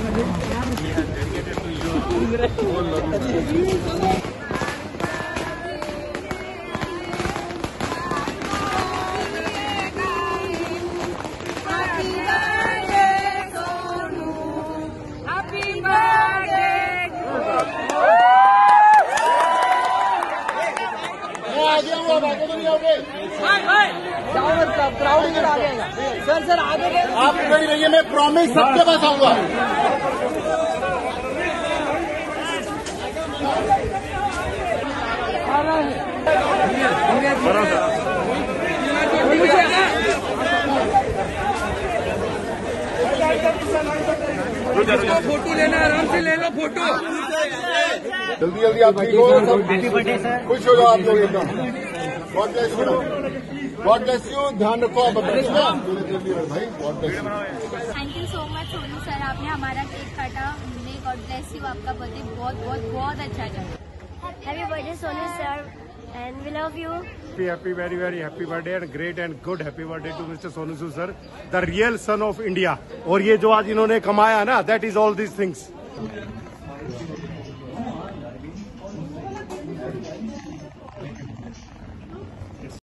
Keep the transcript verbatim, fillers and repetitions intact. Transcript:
Sir sir आगे आप खड़ी रहिए, मैं प्रॉमिस सबके पास आऊंगा। फोटो लेना, आराम से ले लो फोटो। जल्दी जल्दी आप ठीक हो, सब खुश हो जाओ आप लोग एकदम। God bless you, God bless you. ध्यान रखो आप भाई, God bless you. Thank you so much Sonu sir, आपने हमारा केक काटा। हमने गॉड ब्लेस यू, आपका बर्थडे बहुत बहुत बहुत अच्छा जाए। Happy birthday Sonu sir and we love you. Happy, happy, very, very happy birthday and great and good happy birthday to Mister Sonu Sood sir, the real son of India. और ये जो आज इन्होंने कमाया ना, that is all these things.